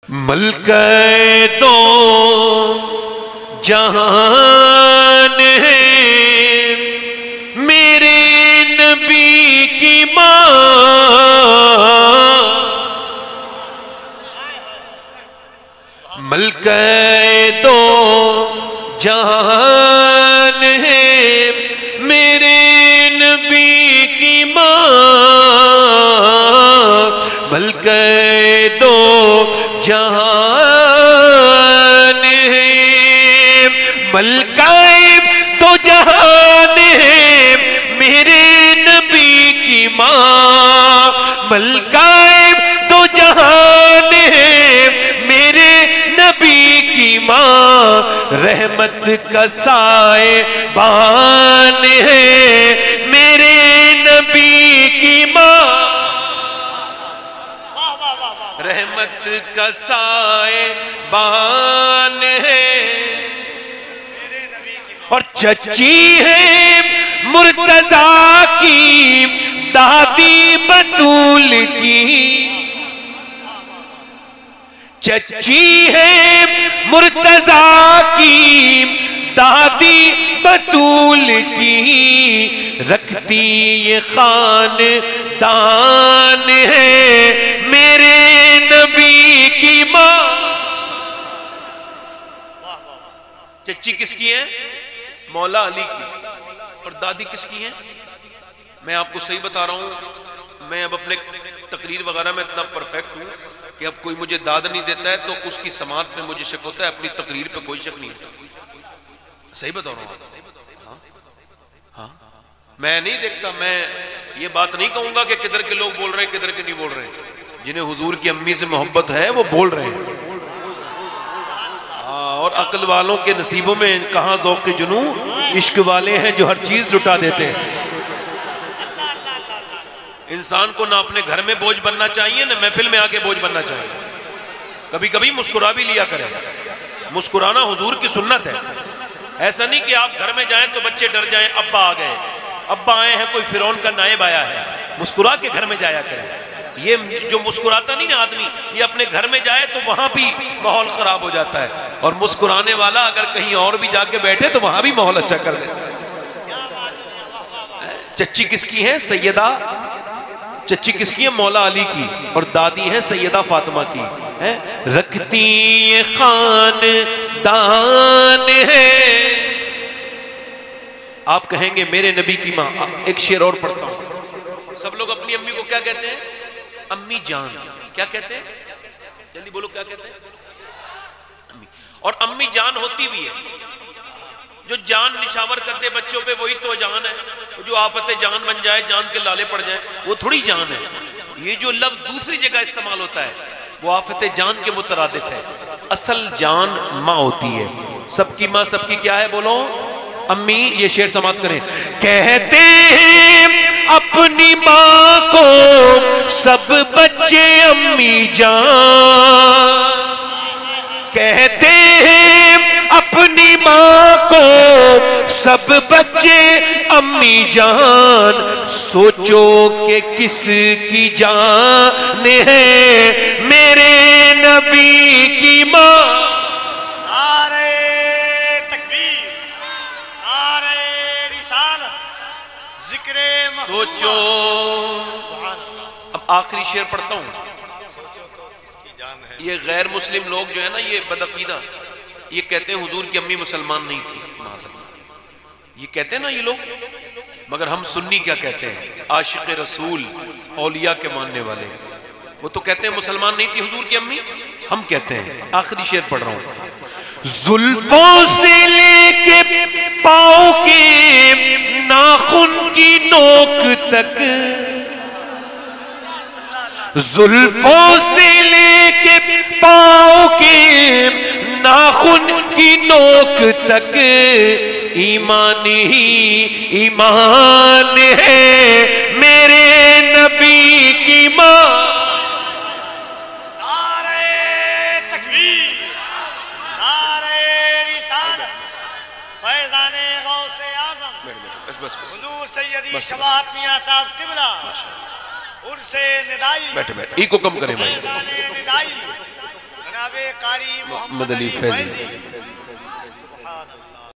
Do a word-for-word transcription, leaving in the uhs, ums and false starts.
मलके दो जहान है मेरे नबी की माँ, मलके दो जहान है मेरे नबी की माँ, मलके दो जहान है, मलकाए दो जहान है मेरे नबी की माँ, मलकाए दो जहान है मेरे नबी की माँ, रहमत का साए बान है मेरे नबी की माँ, रहमत का साए बान है और चची है मुर्तजा की दादी बतूल की, चची है मुर्तजा की दादी बतूल की, रखती ये खानदान है मेरे नबी की माँ। चची किसकी है? मौला अली की। और दादी किसकी है? मैं आपको सही बता रहा हूं, मैं अब अपने तकरीर वगैरह में इतना परफेक्ट हूं कि अब कोई मुझे दाद नहीं देता है तो उसकी समात में मुझे शक होता है, अपनी तकरीर पे कोई शक नहीं होता। सही बता रहा हूं। हाँ हाँ, मैं नहीं देखता, मैं ये बात नहीं कहूंगा कि किधर के लोग बोल रहे हैं किधर के नहीं बोल रहे हैं। जिन्हें हुजूर की अम्मी से मोहब्बत है वो बोल रहे हैं। हाँ, और अक्ल वालों के नसीबों में कहाँ ज़ौक़ जुनू, इश्क वाले हैं जो हर चीज लुटा देते हैं। इंसान को ना अपने घर में बोझ बनना चाहिए ना महफिल में आके बोझ बनना चाहिए। कभी कभी मुस्कुरा भी लिया करें, मुस्कुराना हुजूर की सुन्नत है। ऐसा नहीं कि आप घर में जाएं तो बच्चे डर जाएं, अब्बा आ गए, अब्बा आए हैं, कोई फिरौन का नायब आया है। मुस्कुरा के घर में जाया करें। ये जो मुस्कुराता नहीं ना आदमी, ये अपने घर में जाए तो वहां भी माहौल खराब हो जाता है, और मुस्कुराने वाला अगर कहीं और भी जाके बैठे तो वहां भी माहौल अच्छा कर देता है। चच्ची किसकी है? सैयदा। चच्ची किसकी है? मौला अली की। और दादी है सैयदा फातिमा की। है रखती ये खानदान है। आप कहेंगे मेरे नबी की माँ। एक शेर और पढ़ता हूं। सब लोग अपनी अम्मी को क्या कहते हैं? अम्मी जान। क्या कहते हैं? जल्दी बोलो, क्या कहते हैं? अम्मी। और अम्मी जान होती भी है। जो जान निछावर कर दे बच्चों पे वही तो जान है। जो आफत जान बन जाए, जान के लाले पड़ जाए, वो थोड़ी जान है। ये जो लफ्ज दूसरी जगह इस्तेमाल होता है वो आफत जान के मुतरादिफ है। असल जान माँ होती है। सबकी माँ सबकी क्या है? बोलो अम्मी। ये शेर समाप्त करें। कहते हैं अपनी माँ को सब बच्चे अम्मी जान, कहते हैं अपनी माँ को सब बच्चे अम्मी जान, सोचो कि किसकी जान है मेरे नबी की माँ। नारे तकबीर, नारे रिसालत, जिक्रे सोचो। अब आखिरी शेर पढ़ता हूं। सोचो तो किसकी जान है। ये गैर मुस्लिम लोग जो है ना, ये बदअकीदा, ये कहते हैं हुजूर की अम्मी मुसलमान नहीं थी। ये कहते हैं ना ये लोग, मगर हम सुन्नी क्या कहते हैं? आशिक रसूल, औलिया के मानने वाले, वो तो कहते हैं मुसलमान नहीं थी हुजूर की अम्मी। हम कहते हैं, आखिरी शेर पढ़ रहा हूं। जुल्फों से लेके पाँव के नाखून की नोक तक, जुल्फों से लेके पाँव के नाखून की नोक तक, ईमान ही ईमान है मेरे नबी की माँ। नारे तकबीर, नारे रिसालत, फैज़ाने गौसे आज़म हुजूर सैयदी शबाहत मियां साहब क़िबला, उर्से निदाई। बैठे बैठे इको कम करें भाई। फैज़ाने निदाई जनाबे कारी मोहम्मद अली फैजी। सुभान अल्लाह।